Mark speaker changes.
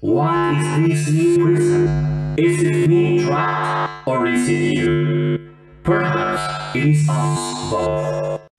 Speaker 1: What is this new prison? Is it me trapped, or is it you? Perhaps it is us both.